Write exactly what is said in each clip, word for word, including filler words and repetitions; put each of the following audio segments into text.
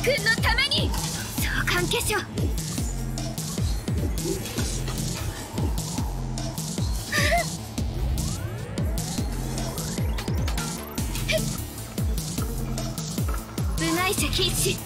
君のために召喚化粧。部外者禁止。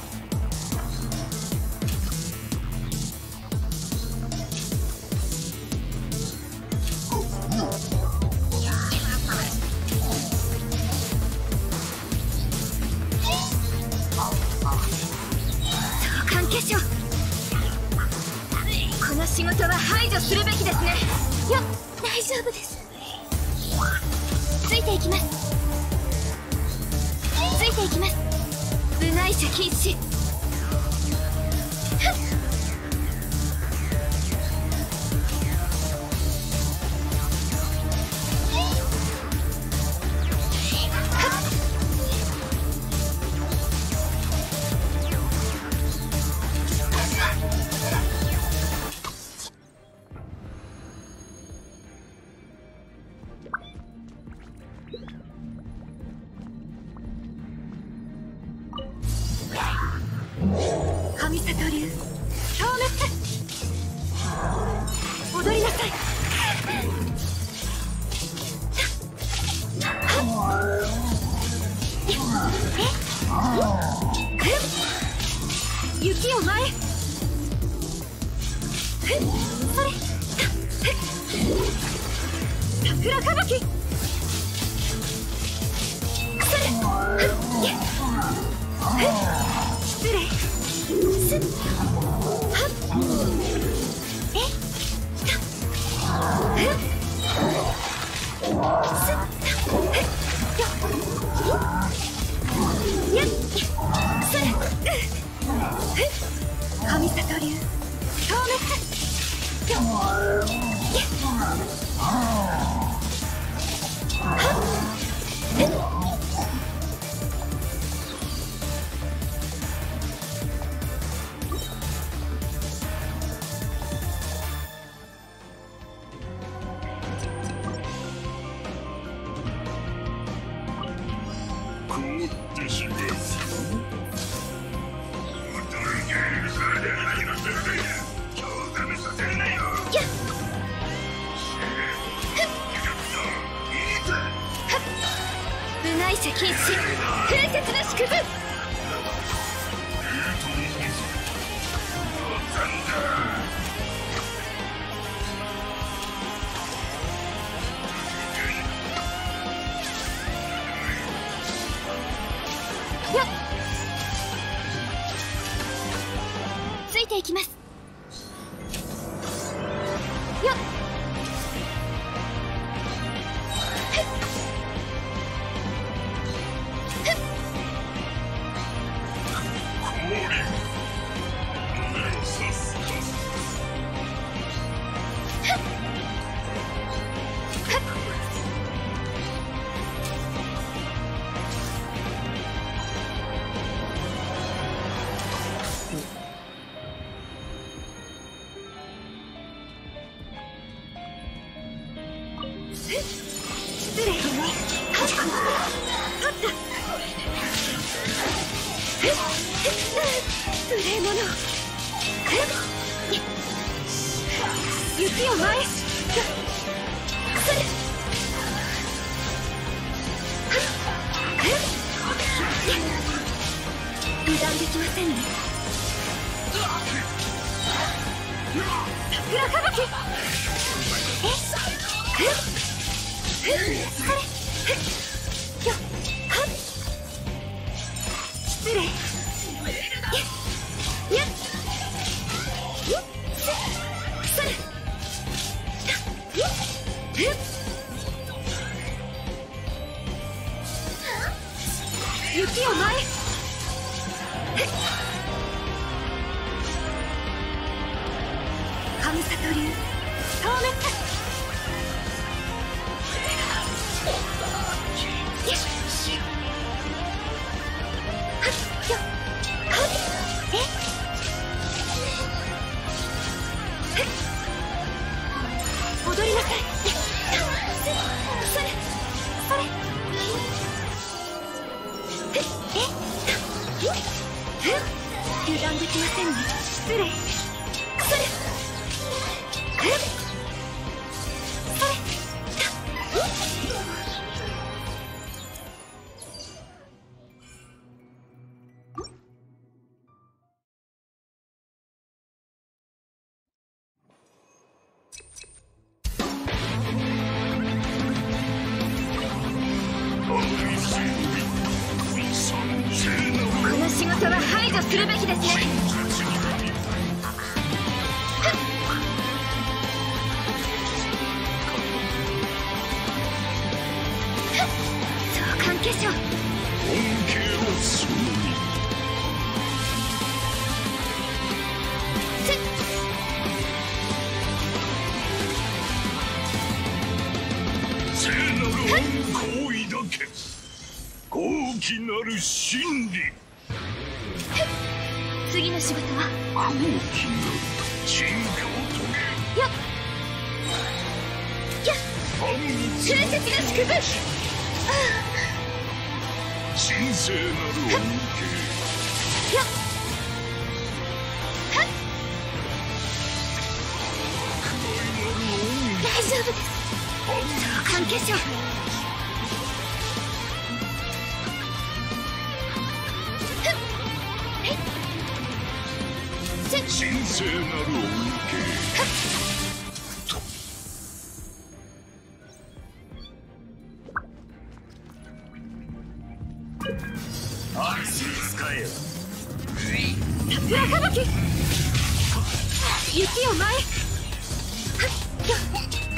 この仕事は排除するべきですね。よっ、大丈夫です。ついていきます。ついていきます。部外者禁止。神里流消滅。踊りなさい。雪を前。それ。桜吹雪。失礼。すっはっえたえすったえよやっそれえ神里流消滅よやはっえ部外者禁止。風雪の祝福。よっついていきます。よっ失礼。無礼者。雪を前。それ。油断できませんね。桜吹雪。えそれよはっ失礼。やっそれ雪を前。神里流消滅。踊りなさい。それそれええ油断できませんね。失礼。それ。えっ。それ。この仕事は排除するべきですね。相関化粧。恩恵をするに。聖なる恩行為だけ。高貴なる真理。次の仕事は高貴な進化を遂げ。やっやっ忠実な祝福。神聖なる恩恵。やっはっ大丈夫です。相関化粧。神聖なる恩恵と。アリスに使えよ。桜吹雪。雪を前。やっ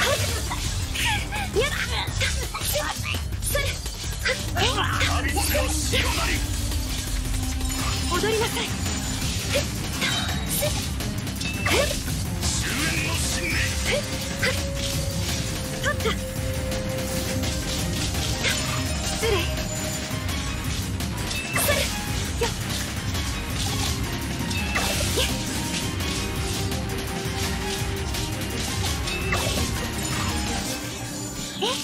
やっそれ。アリスの潮なり。踊りなさい。終焉の信念。取った。失礼。それ。よっ。えっ。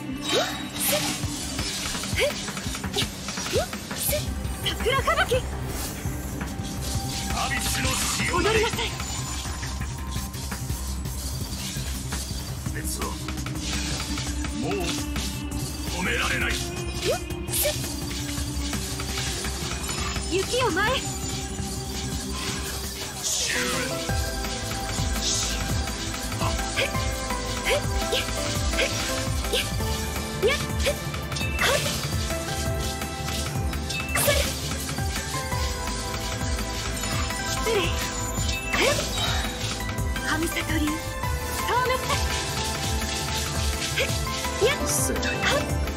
桜吹雪。踊りなさい。別をもう止められない。雪を前。終焉。失礼。神里流透明。やっ。